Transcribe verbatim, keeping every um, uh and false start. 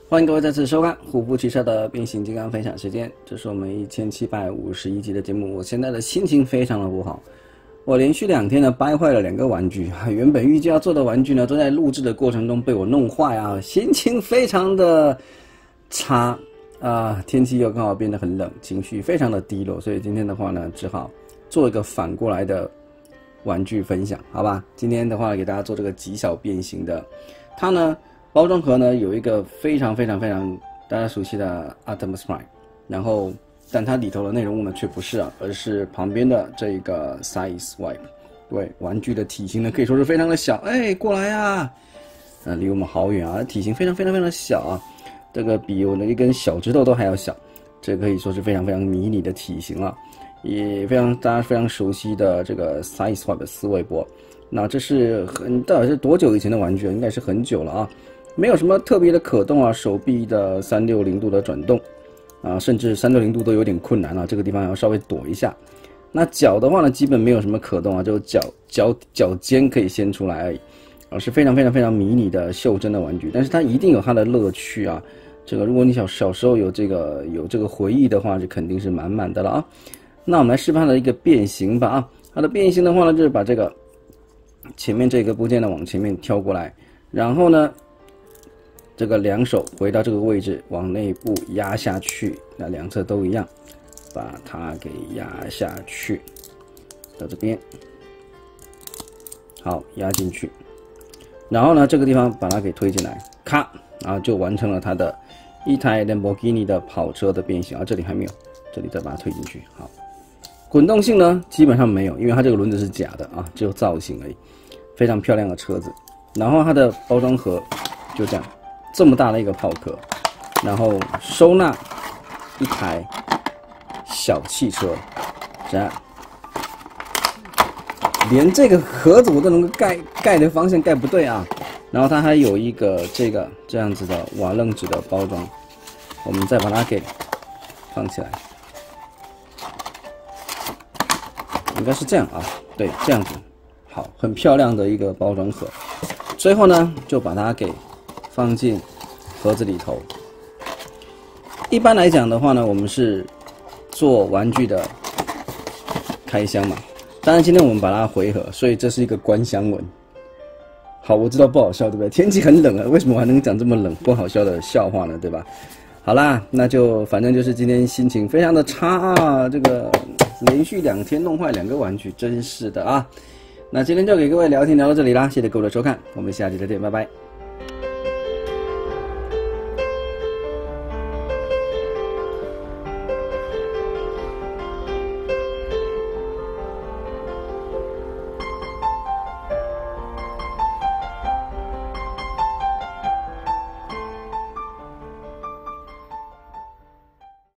欢迎各位再次收看虎扑汽车的变形金刚分享时间，这是我们一千七百五十一集的节目。我现在的心情非常的不好，我连续两天呢掰坏了两个玩具，原本预计要做的玩具呢都在录制的过程中被我弄坏啊，心情非常的差啊。天气又刚好变得很冷，情绪非常的低落，所以今天的话呢，只好做一个反过来的玩具分享，好吧？今天的话给大家做这个极小变形的，它呢。包装盒呢有一个非常非常非常大家熟悉的 Optimus Prime， 然后但它里头的内容物呢却不是啊，而是旁边的这个 Size Wipe。对，玩具的体型呢可以说是非常的小，哎，过来啊，呃，离我们好远啊，体型非常非常非常的小啊，这个比我的一根小指头都还要小，这可以说是非常非常迷你的体型了，也非常大家非常熟悉的这个 Size Wipe 四位波。那这是很到底是多久以前的玩具啊？应该是很久了啊。没有什么特别的可动啊，手臂的三六零度的转动啊，甚至三六零度都有点困难啊，这个地方要稍微躲一下。那脚的话呢，基本没有什么可动啊，就脚脚脚尖可以掀出来而已，啊，是非常非常非常迷你的袖珍的玩具，但是它一定有它的乐趣啊。这个如果你小小时候有这个有这个回忆的话，就肯定是满满的了啊。那我们来示范它的一个变形吧啊，它的变形的话呢，就是把这个前面这个部件呢往前面挑过来，然后呢。这个两手回到这个位置，往内部压下去，那两侧都一样，把它给压下去，到这边，好，压进去，然后呢，这个地方把它给推进来，咔，然后就完成了它的一台兰博基尼的跑车的变形啊，这里还没有，这里再把它推进去，好，滚动性呢基本上没有，因为它这个轮子是假的啊，只有造型而已，非常漂亮的车子，然后它的包装盒就这样。这么大的一个炮壳，然后收纳一台小汽车，这样，连这个盒子我都能够盖盖的方向盖不对啊。然后它还有一个这个这样子的瓦楞纸的包装，我们再把它给放起来，应该是这样啊，对，这样子，好，很漂亮的一个包装盒。最后呢，就把它给放进盒子里头。一般来讲的话呢，我们是做玩具的开箱嘛。当然今天我们把它回合，所以这是一个关箱文。好，我知道不好笑，对不对？天气很冷啊，为什么我还能讲这么冷不好笑的笑话呢？对吧？好啦，那就反正就是今天心情非常的差啊，这个连续两天弄坏两个玩具，真是的啊。那今天就给各位聊天聊到这里啦，谢谢各位的收看，我们下期再见，拜拜。